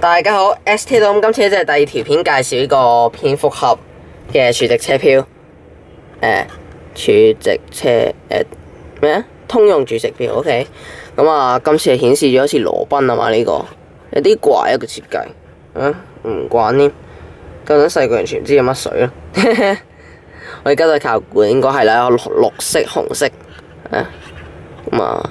大家好，ST 到咁今次就係第二條片介紹呢個蝙蝠俠嘅儲值車票，儲值車咩通用儲值票 ，OK。咁啊，今次係顯示咗好似羅賓啊嘛呢個，有啲怪一個設計，唔慣添。究竟細個完全唔知有乜水咯。我而家都係靠估，應該係啦，綠色、紅色，咁啊，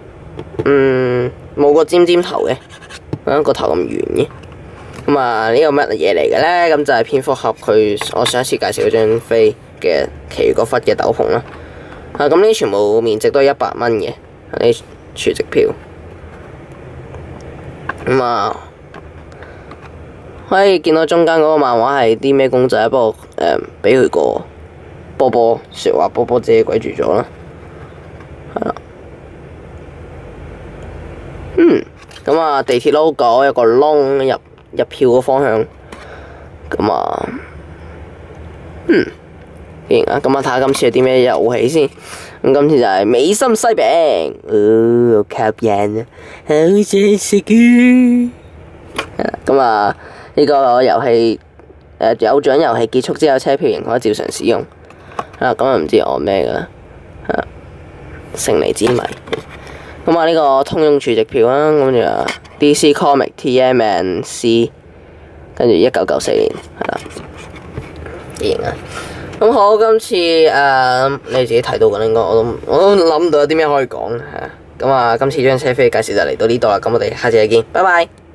冇個尖尖頭嘅。個頭咁圓嘅，咁啊呢個乜嘢嚟嘅咧？咁就係蝙蝠俠佢我上一次介紹嗰張飛嘅其餘嗰忽嘅斗篷啦。咁呢啲全部面值都係100蚊嘅，呢啲儲值票。咁啊，可以見到中間嗰個漫畫係啲咩公仔，不過俾佢個波波說話波波遮鬼住咗啦。係啦。咁啊，地鐵 logo 有個窿入票個方向，咁啊，竟然咁啊，睇下今次有啲咩遊戲先。咁今次就係美心西餅，好吸引啊，好想食啊！咁啊，呢個遊戲有獎遊戲結束之後，車票仍可照常使用。咁啊，唔知我咩噶啦，勝利之謎。咁啊，呢個通用儲值票啦，咁就 DC Comic TMNC， 跟住1994年，係啦，型啊！咁好，今次你自己睇到嘅應該，我都諗唔到有啲咩可以講，咁啊，今次張車飛介紹就嚟到呢度啦，咁我哋下次再見，拜拜。